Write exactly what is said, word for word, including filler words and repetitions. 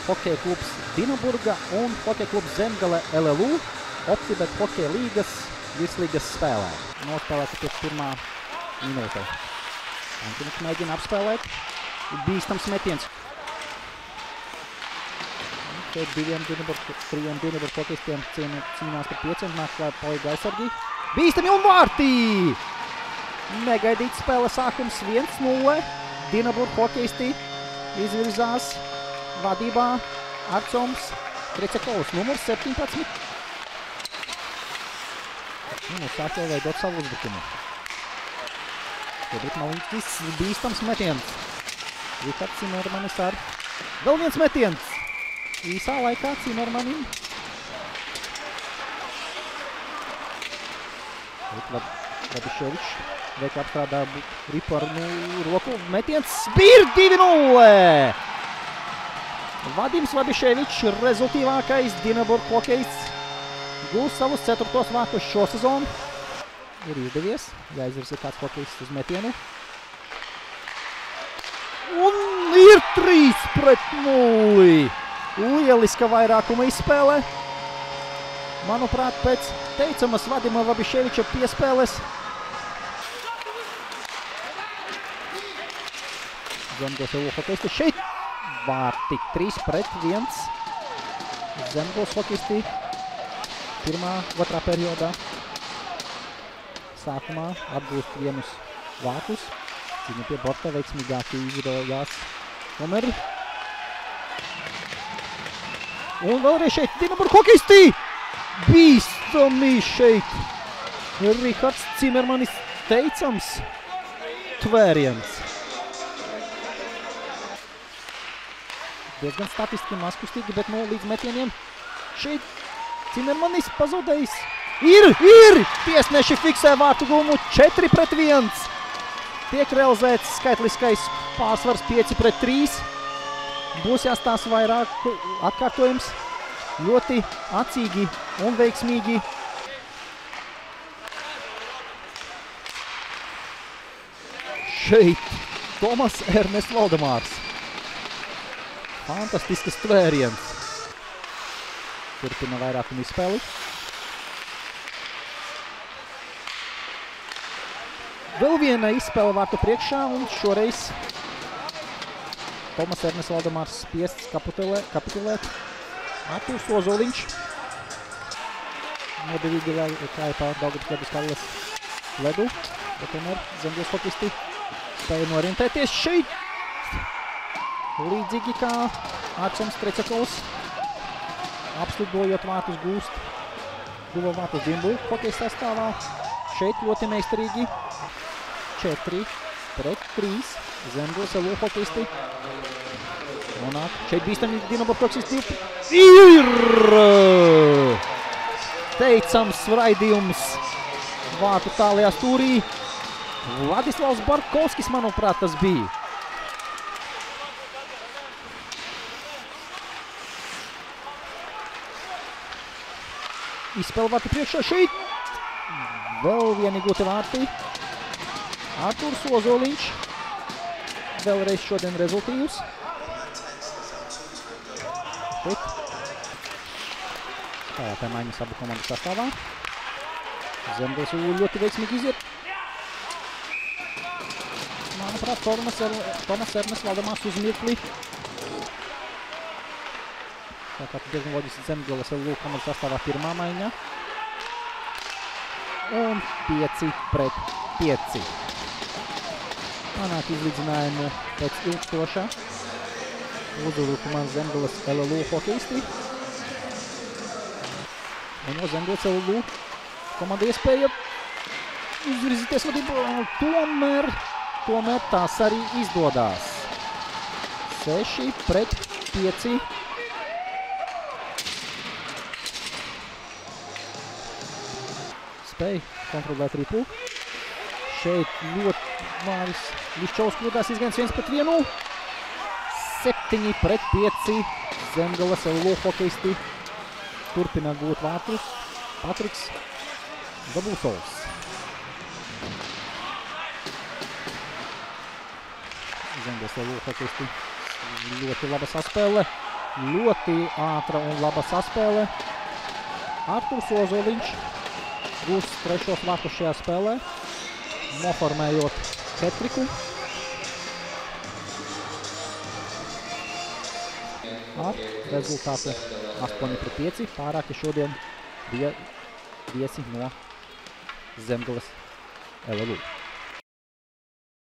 hokeja klubs Dinaburga un hokeja klubs Zemgale L L U Optibet hokeja līgas virslīgas spēlē. Nospēlēta pēc pirmā minūte. Antoniks mēģina apspēlēt. Bīstams metiens. Šeit diviem Dinaburg, trījiem Dinaburg hokejistiem cīnās par pieciem. Nāk klāt palīga aizsargi. Bīstami un vārtī! Negaidīts spēle sākums viens nulle. Dinaburg hokejisti izvirzās vadībā Arcoms Trecekovs, numurs septiņpadsmit. Nu, sāk jau veidot savu uzbrukumu. Šobrīd Malinskis bīstams metiens. Rihards Cimermanis ar vēl viens metiens. Īsā laikā Cimermanim. Labiševičs veik apstrādā ripu ar nu, roku. Metiens Spīr divi nulle! Vadims Labiševičs, rezultīvākais Dinaburg hokejs. Gūs savus ceturtos vārtus šo sezonu. Ir izdevies. Jāizvirza kāds hokejists uz metienu. Un ir trīs pret nulli. Lieliska vairākuma izspēle. Manuprāt, pēc teicamas Vadima Labiševiča piespēles. Zemgales L L U hokejisti šeit. Vārti trīs pret viens. Zemgales hokejisti. Pirmā, otrā periodā. Sākumā atgūst vienus vārtus. Cīņa pie borta veiksmīgāki izrojās Tomeri. Un vēlreiz šeit Dinaburg hokejisti! Bīstami šeit! Rihards Cimermanis teicams tvēriens. Diezgan statistiski maskustīgi, bet no līdz metieniem šeit Cimermanis pazudējis. Ir, ir! Tiesneši fiksē vārtu gumu četri pret viens. Tiek realizēts skaitliskais pārsvars pieci pret trīs. Būs jāstās vairāk atkārtojums. Ļoti acīgi un veiksmīgi. Šeit Tomas Ernests Valdemārs. Fantastiskas tvēriens. Turpina vairākumu izspēli. Vēl viena izspēle vārtu priekšā un šoreiz Tomas Ernests Valdemārs spiests kapitulē, kapitulēt. Artūrs Ozoliņš. Nodevīgi kāja pār Daugavas ledus Karles ledu. Bet tomēr Zemgales hokejisti spēja norientēties šeit. Līdzīgi kā Arcoms Trecekovs. Apslidojot vārtus gūst. Guva vārtus Dinaburg hokejas sastāvā. Šeit ļoti meistarīgi. četri pret trīs. Zemgales L L U hokejisti. Nonāk. Šeit bīstami Dinaburg hokejisti. Ir! Teicams raidījums vārtu tālajā stūrī. Vladislavs Barkovskis, manuprāt, tas bija. Izspēle vārtu priekšā šeit. Vēl vieni gūti vārti. Artūrs Ozoliņš. Vēlreiz šodien rezultīvs. Šeit. Spēlētāji maiņas abu komandu sastāvā. Zemgales L L U ļoti veiksmīgi iziet. Manuprāt, Tomas Ernests Valdemārs uz mirkli. Tātad diezgan loģiski Zemgales L L U komandu sastāvā pirmā maiņa. Un pieci pret pieci. Panāk izlīdzinājumu pēc ilgstošā. Uzbrukumā Zemgales L L U hokejisti. Un no Zemgales L L U komanda iespēja izvirzīties vadībā. Tomēr, tomēr tās arī izdodās. seši pret pieci. Spēja kontrolēt ripu. Šeit ļoti Māris Liščovs kļūdās izgājums viens pret vienu. septiņi pret pieci. Zemgales L L U hokejisti turpina gūt vārtus. Patriks Dabūsovs. Zemgales L L U hokejisti ļoti laba saspēle. Ļoti ātra un laba saspēle. Arturs Ozoliņš gūs trešos vārtus šajā spēlē, noformējot hetriku. Ar rezultātu astoņi pret pieci. Pārāki šodien bija viesi no Zemgales L L U.